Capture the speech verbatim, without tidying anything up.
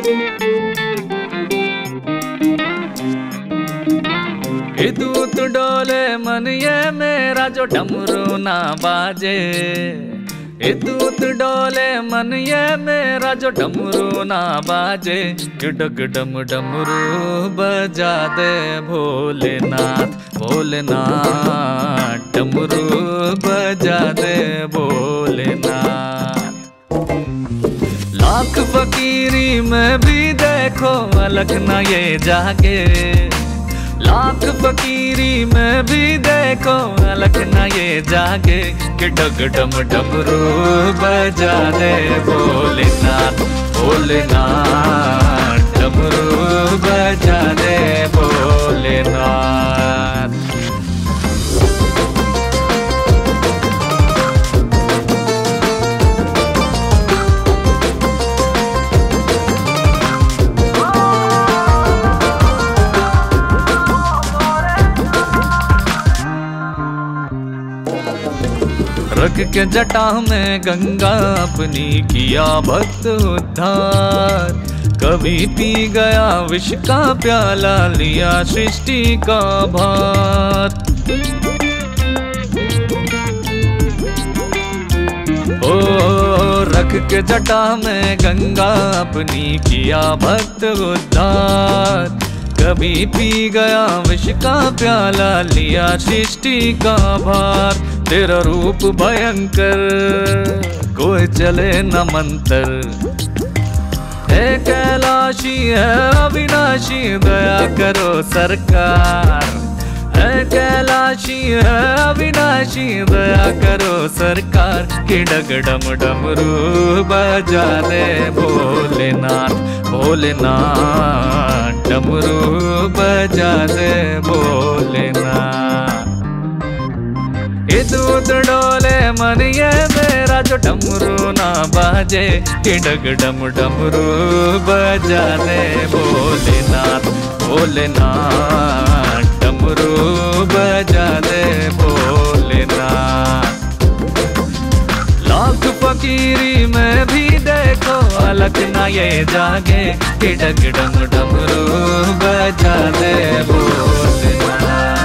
ये दूत डोले मन ये मेरा जो डमरू ना बाजे। ये दूत डोले मन ये मेरा जो डमरू ना बाजे। कि डग डम डमरू बजा दे भोलेनाथ, भोलेनाथ डमरू बजा दे भोलेनाथ। लाख फकीरी में भी देखो अलग ना ये जागे। लाख फकीरी में भी देखो अलग ना ये जागे। कि डग डम डमरू बजा दे भोलेनाथ, भोलेनाथ डमरू बजा दे भोलेनाथ। रख के जटा में गंगा अपनी किया भक्त उद्धार। कभी पी गया विष का प्याला, लिया सृष्टि का भार। ओ रख के जटा में गंगा अपनी किया भक्त उद्धार। कभी पी गया विष का प्याला, लिया सृष्टि का भार। तेरा रूप भयंकर कोई चले न मंत्र। हे कैलाशी है अविनाशी दया करो सरकार। है कैलाशी है अविनाशी दया करो सरकार। कि डग डम डमरू बजा दे भोलेनाथ, भोलेनाथ डमरू बजा दे भोलेनाथ। ये दूत डोले मन ये मेरा जो डमरू ना बाजे। कि डग डम डमरू बजा दे भोलेनाथ, भोलेनाथ डमरू बजा दे भोलेनाथ। लाख फकीरी में भी देखो अलग ना ये जागे। कि डग डम डमरू बजा दे भोलेनाथ।